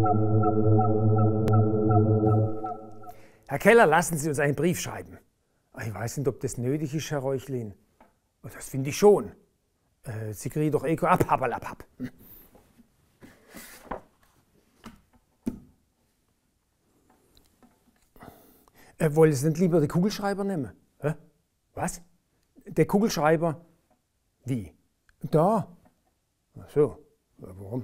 Herr Keller, lassen Sie uns einen Brief schreiben. Ich weiß nicht, ob das nötig ist, Herr Reuchlin. Das finde ich schon. Sie kriegen doch Eko ab. Wollen Sie nicht lieber den Kugelschreiber nehmen? Hä? Was? Der Kugelschreiber? Wie? Da. Ach so. Warum?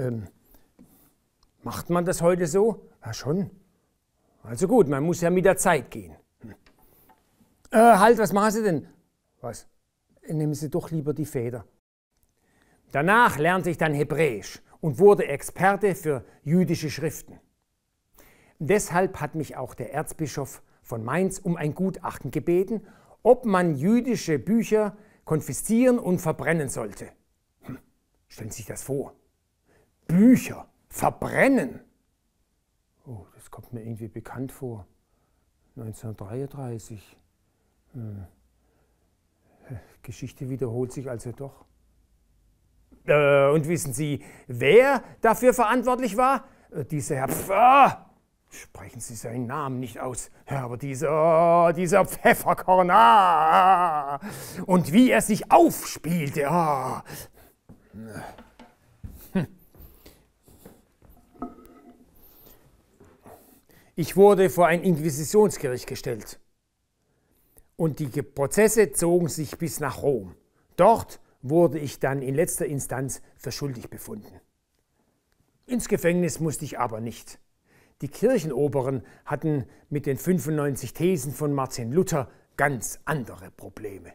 Macht man das heute so? Ja, schon. Also gut, man muss ja mit der Zeit gehen. Halt, was machen Sie denn? Was? Nehmen Sie doch lieber die Feder. Danach lernte ich dann Hebräisch und wurde Experte für jüdische Schriften. Deshalb hat mich auch der Erzbischof von Mainz um ein Gutachten gebeten, ob man jüdische Bücher konfiszieren und verbrennen sollte. Stellen Sie sich das vor. Bücher verbrennen. Oh, das kommt mir irgendwie bekannt vor. 1933. Geschichte wiederholt sich also doch. Und wissen Sie, wer dafür verantwortlich war? Dieser Herr sprechen Sie seinen Namen nicht aus. Ja, aber dieser Pfefferkorn. Und wie er sich aufspielte. Ich wurde vor ein Inquisitionsgericht gestellt. Und die Prozesse zogen sich bis nach Rom. Dort wurde ich dann in letzter Instanz für schuldig befunden. Ins Gefängnis musste ich aber nicht. Die Kirchenoberen hatten mit den 95 Thesen von Martin Luther ganz andere Probleme.